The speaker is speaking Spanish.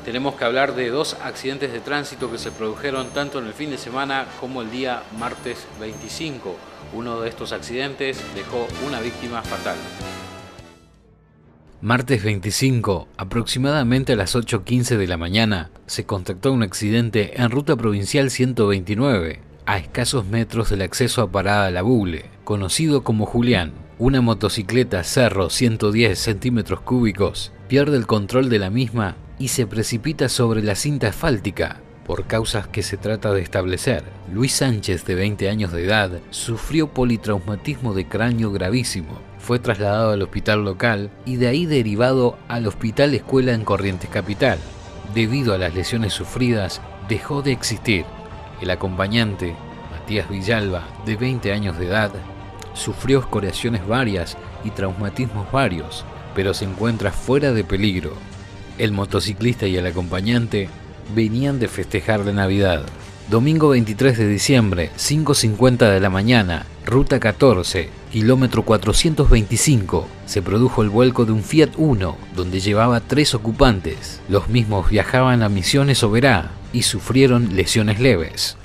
Tenemos que hablar de dos accidentes de tránsito que se produjeron tanto en el fin de semana como el día martes 25. Uno de estos accidentes dejó una víctima fatal. Martes 25, aproximadamente a las 8:15 de la mañana, se contactó un accidente en ruta provincial 129, a escasos metros del acceso a Parada La Bugle, conocido como Julián. Una motocicleta Cerro 110 centímetros cúbicos pierde el control de la misma y se precipita sobre la cinta asfáltica, por causas que se trata de establecer. Luis Sánchez, de 20 años de edad, sufrió politraumatismo de cráneo gravísimo. Fue trasladado al hospital local y de ahí derivado al Hospital Escuela en Corrientes Capital. Debido a las lesiones sufridas, dejó de existir. El acompañante, Matías Villalba, de 20 años de edad, sufrió escoriaciones varias y traumatismos varios, pero se encuentra fuera de peligro. El motociclista y el acompañante venían de festejar la Navidad. Domingo 23 de diciembre, 5:50 de la mañana, ruta 14, kilómetro 425, se produjo el vuelco de un Fiat Uno, donde llevaba 3 ocupantes. Los mismos viajaban a Misiones Oberá y sufrieron lesiones leves.